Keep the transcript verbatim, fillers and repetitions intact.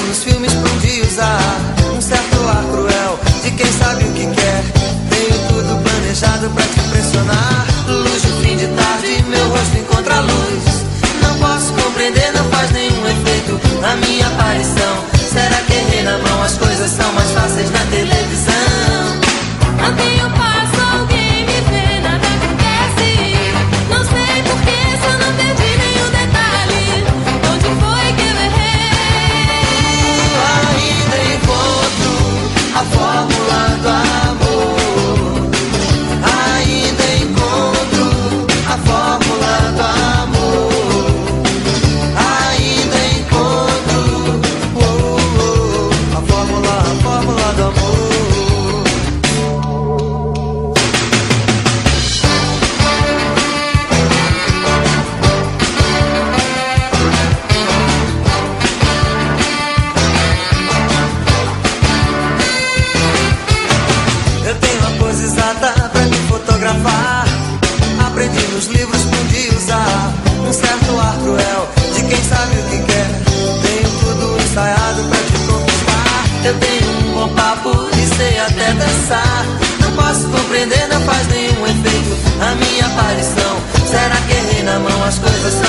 nos filmes pra um dia usar um certo ar cruel de quem sabe o que quer. Tenho tudo planejado pra te impressionar. Luz de fim de tarde, meu rosto encontra a luz. Não posso compreender, não faz nenhum efeito a minha aparição. Será que errei na mão? As coisas são mais fáceis na televisão. Não tenho passo, alguém me vê, nada acontece. Não sei porquê, só não perdi nenhum detalhe. Onde foi que eu errei? Ainda encontro a fórmula do amor. Ainda encontro a fórmula do amor. Ainda encontro oh, oh, a fórmula, a fórmula do amor. Eu tenho a pose exata pra te fotografar. Aprendi nos livros pra um dia usar um certo ar cruel de quem sabe o que quer. Tenho tudo ensaiado pra te conquistar. Eu tenho um bom papo e sei até dançar. Não posso compreender, não faz nenhum efeito a minha aparição. Será que errei na mão? As coisas são